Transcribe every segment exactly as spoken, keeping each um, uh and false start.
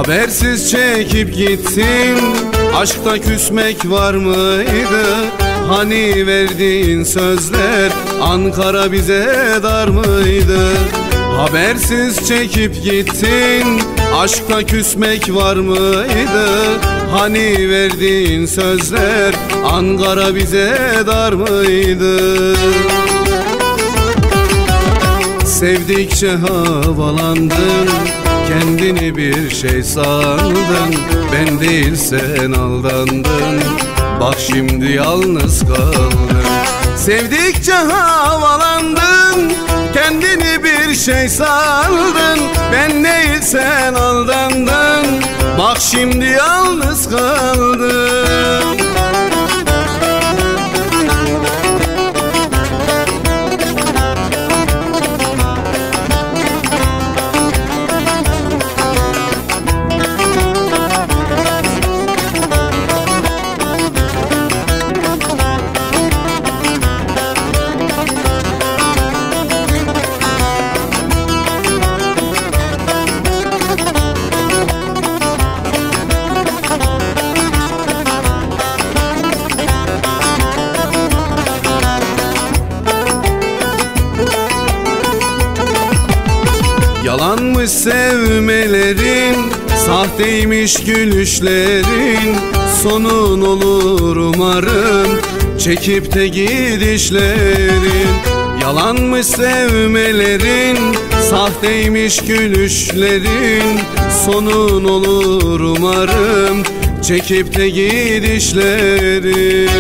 Habersiz çekip gittin, aşkta küsmek var mıydı? Hani verdiğin sözler Ankara bize dar mıydı? Habersiz çekip gittin, aşkta küsmek var mıydı? Hani verdiğin sözler Ankara bize dar mıydı? Sevdikçe havalandın, kendini bir şey sandın. Ben değil sen aldandın, bak şimdi yalnız kaldın. Sevdikçe havalandın, kendini bir şey sandın. Ben değil sen aldandın, bak şimdi yalnız kaldın. Yalanmış sevmelerin, sahteymiş gülüşlerin. Sonun olur umarım, çekip de gidişlerin. Yalanmış sevmelerin, sahteymiş gülüşlerin. Sonun olur umarım, çekip de gidişlerin.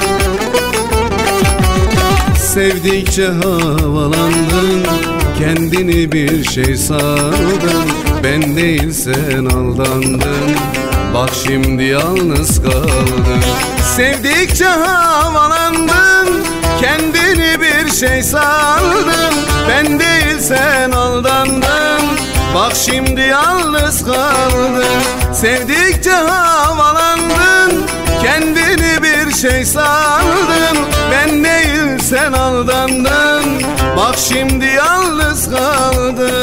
Sevdikçe havalandın, kendini bir şey sandın. Ben değil sen aldandın, bak şimdi yalnız kaldın. Sevdikçe havalandın, kendini bir şey sandın. Ben değil sen aldandın, bak şimdi yalnız kaldın. Sevdikçe havalandın, kendini bir şey sandın. Ben değil sen aldandın, bak şimdi yalnız kaldın.